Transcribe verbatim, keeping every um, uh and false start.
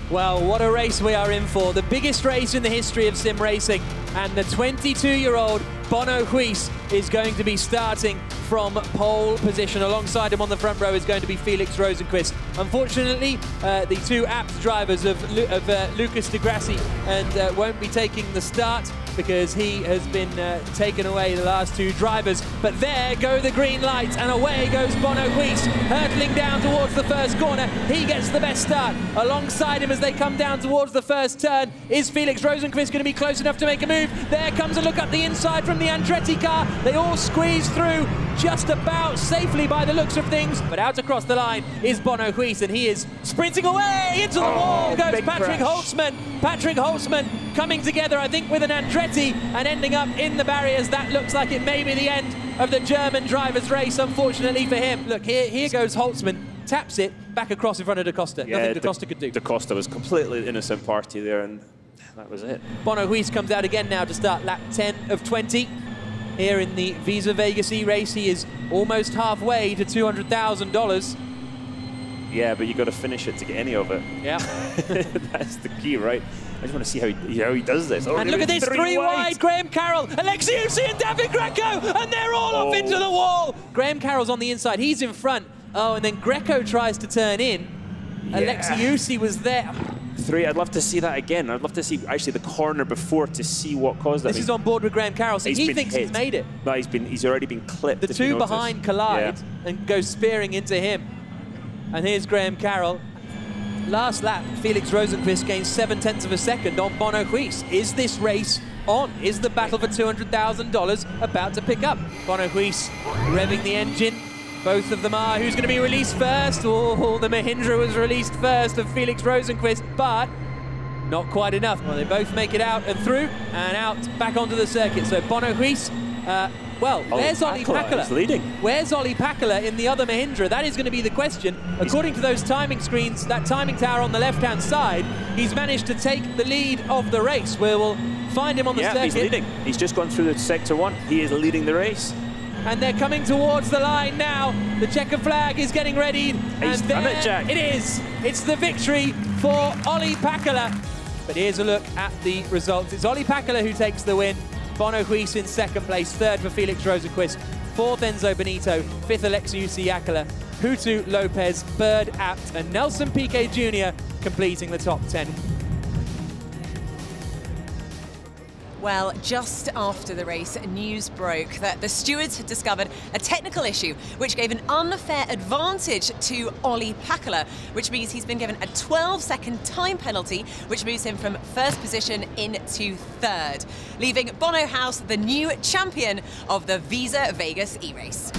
Well, what a race we are in for. The biggest race in the history of sim racing. And the twenty-two-year-old Bono Huis is going to be starting from pole position. Alongside him on the front row is going to be Felix Rosenqvist. Unfortunately, uh, the two apt drivers of, Lu of uh, Lucas di Grassi and uh, won't be taking the start because he has been uh, taken away the last two drivers. But there go the green lights and away goes Bono Huis, hurtling down towards the first corner. He gets the best start. Alongside him as they come down towards the first turn is Felix Rosenqvist going to be close enough to make a move. There comes a look up the inside from the Andretti car. They all squeeze through just about safely by the looks of things. But out across the line is Bono Huis and he is sprinting away into the oh, wall. Goes Patrick crash. Holtzman. Patrick Holtzman coming together, I think, with an Andretti and ending up in the barriers. That looks like it may be the end of the German driver's race, unfortunately for him. Look, here, here goes Holtzman, taps it back across in front of Da Costa. Yeah, Nothing Da Costa could do. Da Costa was completely innocent party there, and that was it. Bono Huis comes out again now to start lap ten of twenty. Here in the Visa Vegas E-Race, he is almost halfway to two hundred thousand dollars. Yeah, but you got to finish it to get any of it. Yeah. That's the key, right? I just want to see how he, how he does this. Oh, and look at this, three, three wide. wide. Graham Carroll, Alexiusi and David Greco, and they're all oh. off into the wall. Graham Carroll's on the inside, he's in front. Oh, and then Greco tries to turn in. Yeah. Alexiusi was there. Three, I'd love to see that again. I'd love to see actually the corner before to see what caused that. This is on board with Graham Carroll, so he thinks hit. he's made it. No, he's been, he's already been clipped. The two behind collide yeah. and go spearing into him. And here's Graham Carroll. Last lap, Felix Rosenqvist gains seven tenths of a second on Bono Huis. Is this race on? Is the battle for two hundred thousand dollars about to pick up? Bono Huis revving the engine. Both of them are. Who's going to be released first? Oh, the Mahindra was released first of Felix Rosenqvist, but not quite enough. Well, they both make it out and through and out back onto the circuit. So Bono Huis, uh, well, Olli there's Olli Pakala. He's leading. Where's Olli Pakala in the other Mahindra? That is going to be the question. He's According to those timing screens, that timing tower on the left-hand side, he's managed to take the lead of the race. We will find him on the yeah, circuit. He's leading. He's just gone through the sector one. He is leading the race. And they're coming towards the line now. The checker flag is getting readied. He's and done there it, Jack. It is. It's the victory for Olli Pakala. But here's a look at the results. It's Olli Pakala who takes the win. Bono Huis in second place, third for Felix Rosenqvist, fourth Enzo Benito, fifth Alexiusi Jääkelä, Hutu Lopez, Bird Apt, and Nelson Piquet Junior completing the top ten. Well, just after the race, news broke that the stewards had discovered a technical issue which gave an unfair advantage to Olli Pakala, which means he's been given a twelve second time penalty, which moves him from first position into third, leaving Bono Huis the new champion of the Visa Vegas E-Race.